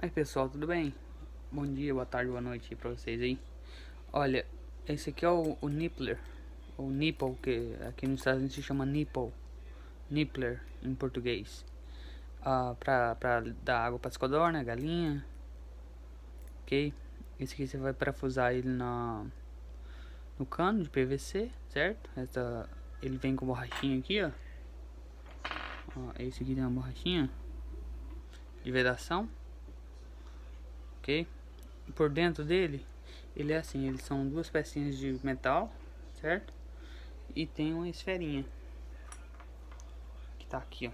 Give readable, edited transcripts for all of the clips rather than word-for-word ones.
Oi pessoal, tudo bem? Bom dia, boa tarde, boa noite pra vocês aí. Olha, esse aqui é o Nippler, ou Nipple, que aqui nos Estados Unidos se chama Nipple, Nippler em português. Pra dar água para as codornas, galinha, ok? Esse aqui você vai parafusar ele no cano de PVC, certo? Ele vem com borrachinha aqui, ó. Esse aqui tem uma borrachinha de vedação, ok? Por dentro dele, ele é assim, eles são duas pecinhas de metal, certo? E tem uma esferinha que tá aqui, ó.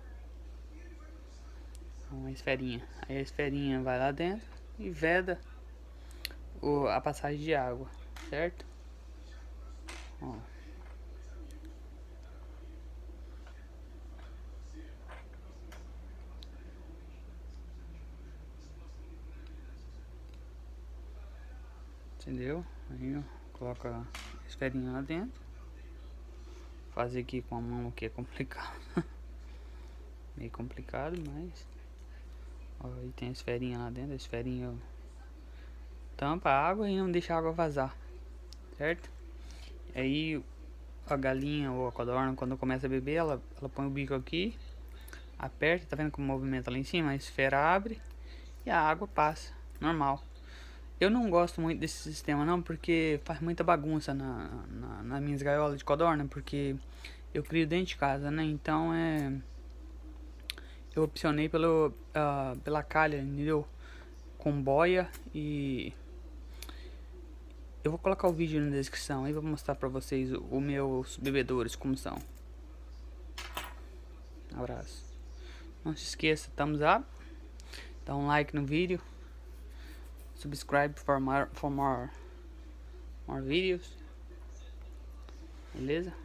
Uma esferinha. Aí a esferinha vai lá dentro e veda a passagem de água, certo? Ó. Entendeu? Aí ó, coloca a esferinha lá dentro. Fazer aqui com a mão aqui é complicado. Meio complicado, mas ó, aí tem a esferinha lá dentro. A esferinha ó, tampa a água e não deixa a água vazar, certo? Aí a galinha ou a codorna, quando começa a beber, ela põe o bico aqui, aperta, tá vendo como movimenta lá em cima? A esfera abre e a água passa, normal. Eu não gosto muito desse sistema não, porque faz muita bagunça nas minhas gaiolas de codorna, porque eu crio dentro de casa, né? Então eu opcionei pela calha, entendeu? Com boia e eu vou colocar o vídeo na descrição aí, vou mostrar pra vocês os meus bebedouros como são. Abraço. Não se esqueça, thumbs up, dá um like no vídeo, subscribe for more videos, beleza?